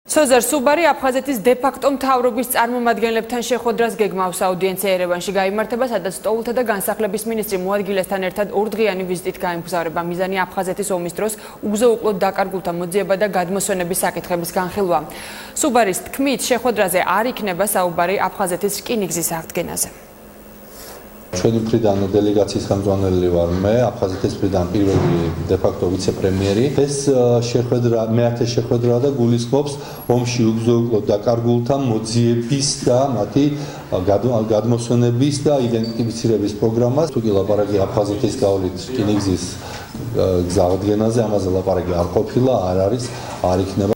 სოზარ სუბარი აფხაზეთის დე-ფაქტო მთავრობის წარმომადგენლებთან შეხვედრას გეგმავს აუდიენცია ერევანში გაიმართება, სადაც სტოულთა და განსახლების მინისტრი მოადგილესთან ერთად ორდღიანი ვიზიტით გაემგზავრება. მიზანი აფხაზეთის ომის დროს უგზო-უკლოდ დაკარგულთა მოძიება და გადმოსვენების საკითხების განხილვა. სუბარის თქმით, შეხვედრაზე არ იქნება საუბარი აფხაზეთის რკინიგზის აღდგენაზე. ჩვენი მხრიდან დელეგაციის ხელმძღვანელი ვარ მე, აფხაზეთის მხრიდან პირველი დე-ფაქტო ვიცე-პრემიერი. ეს შეხვედრა მეათე შეხვედრაა და გულისხმობს ომში უგზო-უკლოდ დაკარგულთა მოძიების და მათი გადმოსვენების და იდენტიფიცირების პროგრამას. თუ კი ლაპარაკი აფხაზეთის გავლით რკინიგზის გზა აღდგენაზე, ამაზე ლაპარაკი არ ყოფილა, არ არის, არ იქნება.